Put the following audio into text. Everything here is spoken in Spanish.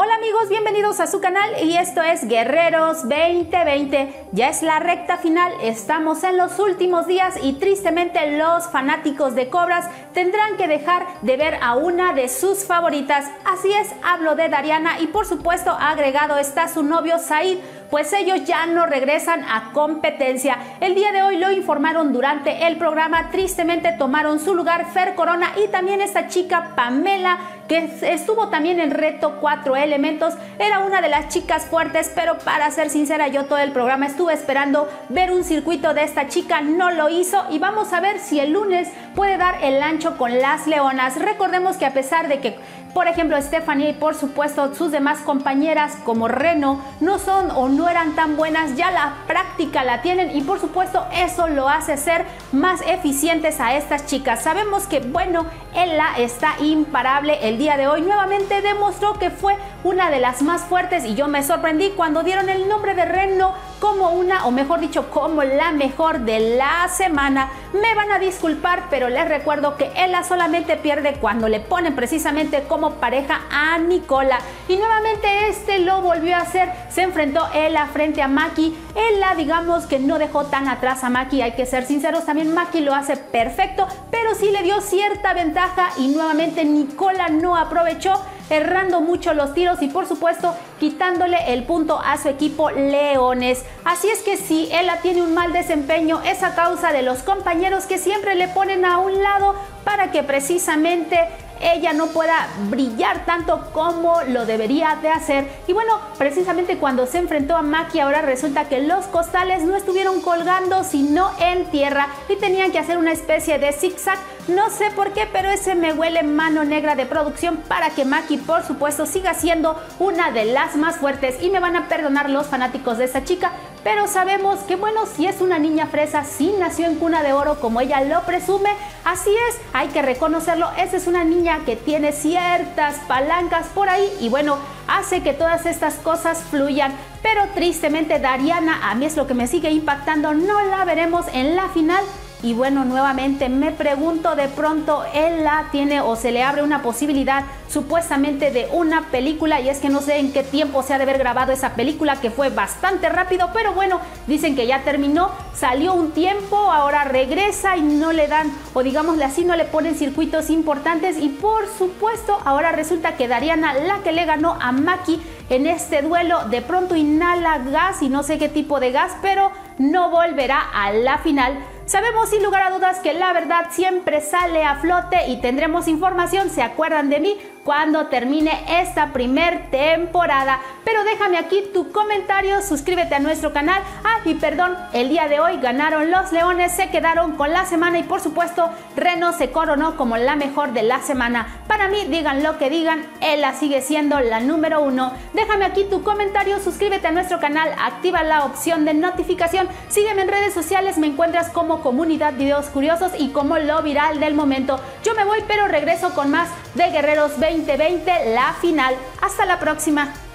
Hola amigos, bienvenidos a su canal y esto es Guerreros 2020. Ya es la recta final, estamos en los últimos días y tristemente los fanáticos de Cobras tendrán que dejar de ver a una de sus favoritas. Así es, hablo de Dariana y por supuesto agregado está su novio Said, pues ellos ya no regresan a competencia. El día de hoy lo informaron durante el programa, tristemente tomaron su lugar Fer Corona y también esta chica Pamela, que estuvo también en reto 4 elementos. Era una de las chicas fuertes, pero para ser sincera, yo todo el programa estuve esperando ver un circuito de esta chica, no lo hizo y vamos a ver si el lunes puede dar el ancho con las leonas. Recordemos que a pesar de que, por ejemplo, Stephanie y por supuesto sus demás compañeras como Reno no son o no eran tan buenas, ya la práctica la tienen y por supuesto eso lo hace ser más eficientes a estas chicas. Sabemos que, bueno, Ella está imparable. El día de hoy nuevamente demostró que fue una de las más fuertes y yo me sorprendí cuando dieron el nombre de Reno como una, o mejor dicho, como la mejor de la semana. Me van a disculpar, pero les recuerdo que Ella solamente pierde cuando le ponen precisamente como pareja a Nicola y nuevamente este lo volvió a hacer. Se enfrentó Ella frente a Maki. Ella, digamos que no dejó tan atrás a Maki, hay que ser sinceros, también Maki lo hace perfecto, pero sí le dio cierta ventaja y nuevamente Nicola no aprovechó, errando mucho los tiros y por supuesto quitándole el punto a su equipo Leones. Así es que si Ella tiene un mal desempeño es a causa de los compañeros que siempre le ponen a un lado para que precisamente ella no pueda brillar tanto como lo debería de hacer. Y bueno, precisamente cuando se enfrentó a Maki, ahora resulta que los costales no estuvieron colgando sino en tierra y tenían que hacer una especie de zigzag. No sé por qué, pero ese me huele mano negra de producción para que Maki por supuesto siga siendo una de las más fuertes y me van a perdonar los fanáticos de esta chica, pero sabemos que, bueno, si es una niña fresa, si nació en cuna de oro como ella lo presume, así es, hay que reconocerlo, esa es una niña que tiene ciertas palancas por ahí y bueno, hace que todas estas cosas fluyan. Pero tristemente Dariana, a mí es lo que me sigue impactando, no la veremos en la final. Y bueno, nuevamente me pregunto, de pronto Ella tiene o se le abre una posibilidad supuestamente de una película, y es que no sé en qué tiempo se ha de haber grabado esa película, que fue bastante rápido, pero bueno, dicen que ya terminó, salió un tiempo, ahora regresa y no le dan, o digámosle así, no le ponen circuitos importantes y por supuesto ahora resulta que Dariana, la que le ganó a Maki en este duelo, de pronto inhala gas y no sé qué tipo de gas, pero no volverá a la final. Sabemos sin lugar a dudas que la verdad siempre sale a flote y tendremos información, ¿se acuerdan de mí?, cuando termine esta primer temporada. Pero déjame aquí tu comentario, suscríbete a nuestro canal. Y perdón, el día de hoy ganaron los Leones, se quedaron con la semana y por supuesto Reno se coronó como la mejor de la semana. Para mí, digan lo que digan, Ella sigue siendo la número 1. Déjame aquí tu comentario, suscríbete a nuestro canal, activa la opción de notificación, sígueme en redes sociales, me encuentras como Comunidad Videos Curiosos y como Lo Viral del Momento. Yo me voy, pero regreso con más de Guerreros 2020, la final. Hasta la próxima.